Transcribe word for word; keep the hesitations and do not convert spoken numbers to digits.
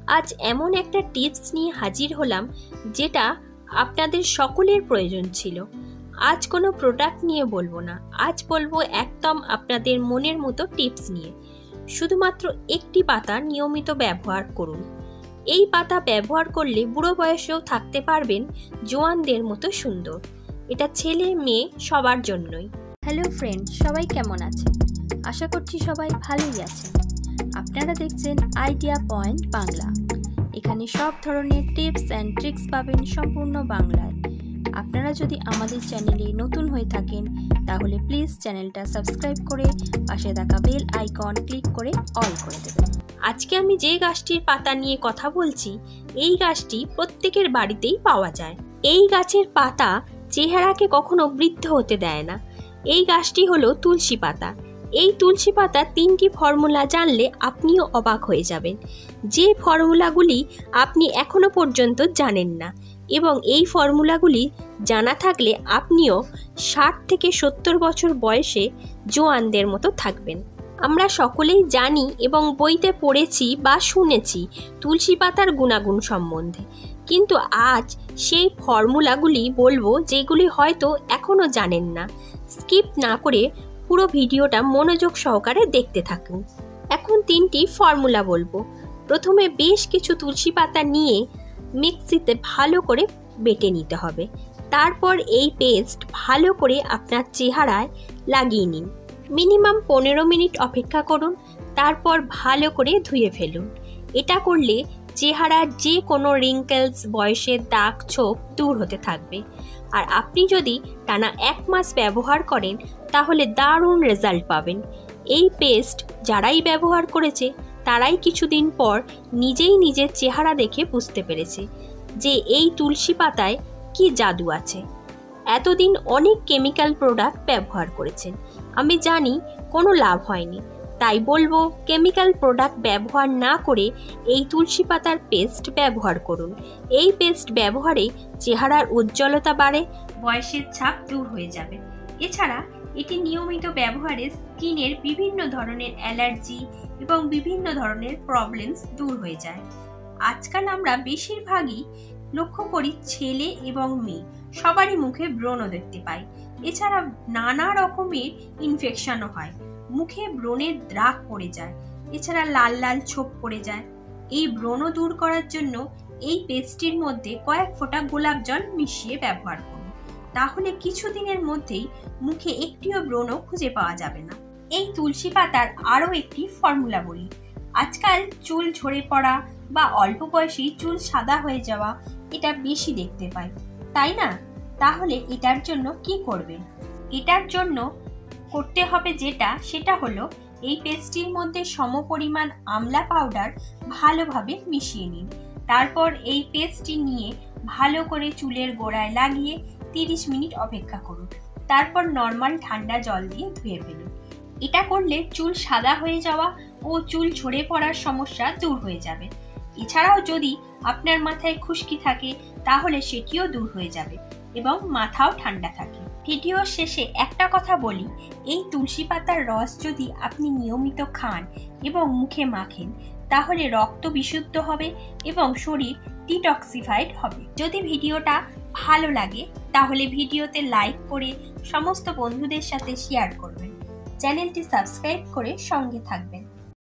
আজ এমন একটা টিপস নিয়ে হাজির হলাম যেটা আপনাদের সকলের প্রয়োজন ছিল। আজ কোনো প্রোডাক্ট নিয়ে বলবো না, আজ বলবো একদম আপনাদের মনের মতো টিপস নিয়ে। শুধুমাত্র একটি পাতা নিয়মিত ব্যবহার করুন। এই পাতা ব্যবহার করলে বুড়ো বয়সেও থাকতে পারবেন জোয়ানদের মতো সুন্দর। এটা ছেলে মেয়ে সবার জন্যই। হ্যালো ফ্রেন্ড, সবাই কেমন আছেন? আশা করছি সবাই ভালোই আছেন। আপনারা দেখছেন আইডিয়া পয়েন্ট বাংলা। এখানে সব ধরনের টিপস অ্যান্ড ট্রিক্স পাবেন সম্পূর্ণ বাংলায়। আপনারা যদি আমাদের চ্যানেলে নতুন হয়ে থাকেন তাহলে প্লিজ চ্যানেলটা সাবস্ক্রাইব করে পাশে থাকা বেল আইকন ক্লিক করে অল করে দেবেন। আজকে আমি যে গাছটির পাতা নিয়ে কথা বলছি, এই গাছটি প্রত্যেকের বাড়িতেই পাওয়া যায়। এই গাছের পাতা চেহারাকে কখনো বৃদ্ধ হতে দেয় না। এই গাছটি হলো তুলসী পাতা। এই তুলসী পাতার তিনটি ফর্মুলা জানলে আপনিও অবাক হয়ে যাবেন, যে ফর্মুলাগুলি আপনি এখনো পর্যন্ত জানেন না। এবং এই ফর্মুলাগুলি জানা থাকলে আপনিও ষাট থেকে সত্তর বছর বয়সে জোয়ানদের মতো থাকবেন। আমরা সকলেই জানি এবং বইতে পড়েছি বা শুনেছি তুলসী পাতার গুণাগুণ সম্বন্ধে, কিন্তু আজ সেই ফর্মুলাগুলি বলবো যেগুলি হয়তো এখনও জানেন না। স্কিপ না করে পুরো ভিডিওটা মনোযোগ সহকারে দেখতে থাকুন। এখন তিনটি ফর্মুলা বলবো। প্রথমে বেশ কিছু তুলসী পাতা নিয়ে মিক্সিতে ভালো করে বেটে নিতে হবে। তারপর এই পেস্ট ভালো করে আপনার চেহারায় লাগিয়ে নিন। মিনিমাম পনেরো মিনিট অপেক্ষা করুন, তারপর ভালো করে ধুয়ে ফেলুন। এটা করলে চেহারার যে কোনো রিঙ্কেলস, বয়সের দাগ ছোপ দূর হতে থাকবে। আর আপনি যদি টানা এক মাস ব্যবহার করেন তাহলে দারুণ রেজাল্ট পাবেন। এই পেস্ট যারাই ব্যবহার করেছে তারাই কিছুদিন পর নিজেই নিজের চেহারা দেখে বুঝতে পেরেছে যে এই তুলসী পাতায় কি জাদু আছে। এতদিন অনেক কেমিক্যাল প্রোডাক্ট ব্যবহার করেছেন, আমি জানি কোনো লাভ হয়নি। তাই বলবো কেমিক্যাল প্রোডাক্ট ব্যবহার না করে এই তুলসী পাতার পেস্ট ব্যবহার করুন। এই পেস্ট ব্যবহারে চেহারার উজ্জ্বলতা বাড়ে, বয়সের ছাপ দূর হয়ে যাবে। এছাড়া এটি নিয়মিত ব্যবহারে স্কিনের বিভিন্ন ধরনের অ্যালার্জি এবং বিভিন্ন ধরনের প্রবলেমস দূর হয়ে যায়। আজকাল আমরা বেশিরভাগই লক্ষ্য করি ছেলে এবং মেয়ে সবারই মুখে ব্রণ দেখতে পাই। এছাড়া নানা রকমের ইনফেকশনও হয়, মুখে ব্রণের দাগ পড়ে যায়, এছাড়া লাল লাল ছোপ পড়ে যায়। এই ব্রণ দূর করার জন্য এই পেস্টটির মধ্যে কয়েক ফোঁটা গোলাপ জল মিশিয়ে ব্যবহার করুন। তাহলে কিছুদিনের মধ্যেই মুখে একটিও ব্রণ খুঁজে পাওয়া যাবে না। এই তুলসী পাতার আরও একটি ফর্মুলা বলি। আজকাল চুল ঝরে পড়া বা অল্প বয়সেই চুল সাদা হয়ে যাওয়া এটা বেশি দেখতে পাই, তাই না? তাহলে এটার জন্য কি করবেন? এটার জন্য করতে হবে যেটা, সেটা হলো এই পেস্টটির মধ্যে সমপরিমাণ আমলা পাউডার ভালোভাবে মিশিয়ে নিন। তারপর এই পেস্টটি নিয়ে ভালো করে চুলের গোড়ায় লাগিয়ে তিরিশ মিনিট অপেক্ষা করুন। তারপর নর্মাল ঠান্ডা জল দিয়ে ধুয়ে ফেলুন। এটা করলে চুল সাদা হয়ে যাওয়া ও চুল ঝরে পড়ার সমস্যা দূর হয়ে যাবে। এছাড়াও যদি আপনার মাথায় খুশকি থাকে তাহলে সেটিও দূর হয়ে যাবে এবং মাথাও ঠান্ডা থাকে। ভিডিওর শেষে একটা কথা বলি, এই তুলসী পাতার রস যদি আপনি নিয়মিত খান এবং মুখে মাখেন তাহলে রক্ত বিশুদ্ধ হবে এবং শরীর ডিটক্সিফাইড হবে। যদি ভিডিওটা ভালো লাগে তাহলে ভিডিওতে লাইক করে সমস্ত বন্ধুদের সাথে শেয়ার করবেন। চ্যানেলটি সাবস্ক্রাইব করে সঙ্গে থাকবেন।